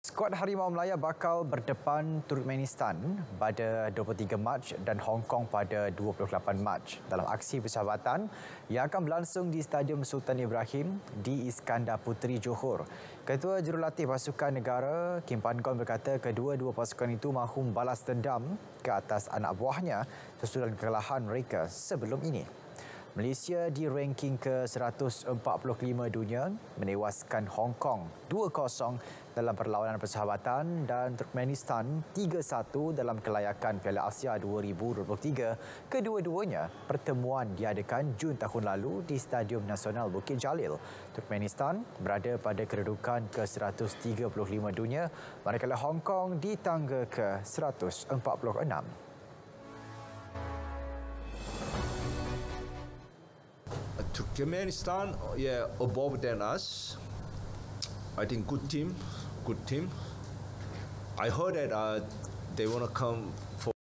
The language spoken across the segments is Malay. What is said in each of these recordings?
Skuad Harimau Melaya bakal berdepan Turkmenistan pada 23 Mac dan Hong Kong pada 28 Mac dalam aksi persahabatan yang akan berlangsung di Stadium Sultan Ibrahim di Iskandar Puteri, Johor. Ketua Jurulatih Pasukan Negara Kim Pan Gon berkata kedua-dua pasukan itu mahu balas dendam ke atas anak buahnya sesudah kekalahan mereka sebelum ini. Malaysia di ranking ke-145 dunia menewaskan Hong Kong 2-0 dalam perlawanan persahabatan dan Turkmenistan 3-1 dalam kelayakan Piala Asia 2023. Kedua-duanya pertemuan diadakan Jun tahun lalu di Stadium Nasional Bukit Jalil. Turkmenistan berada pada kedudukan ke-135 dunia manakala Hong Kong di tangga ke-146. Turkmenistan, above than us. I think good team. I heard that they want to come for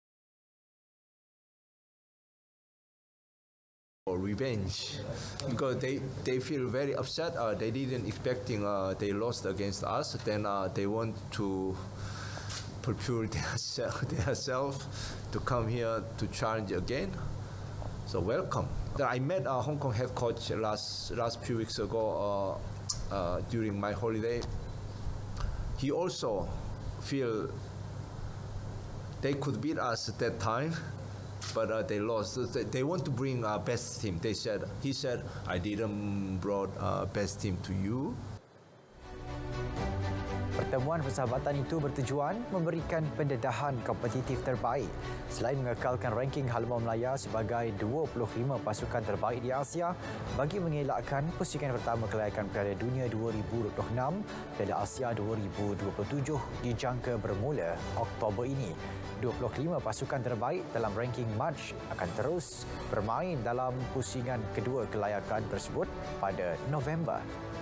revenge because they feel very upset. They didn't expecting they lost against us. Then they want to prepare themselves to come here to challenge again. So welcome. I met Hong Kong head coach last few weeks ago during my holiday. He also feel they could beat us at that time, but they lost. They want to bring best team. He said, I didn't brought best team to you. Pertemuan persahabatan itu bertujuan memberikan pendedahan kompetitif terbaik selain mengekalkan ranking Harimau Melaya sebagai 25 pasukan terbaik di Asia bagi mengelakkan pusingan pertama kelayakan Piala Dunia 2026 Piala Asia 2027 dijangka bermula Oktober ini. 25 pasukan terbaik dalam ranking Mac akan terus bermain dalam pusingan kedua kelayakan tersebut pada November.